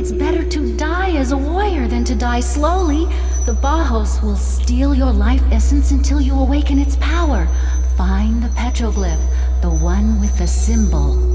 It's better to die as a warrior than to die slowly. The Bajos will steal your life essence until you awaken its power. Find the petroglyph, the one with the symbol.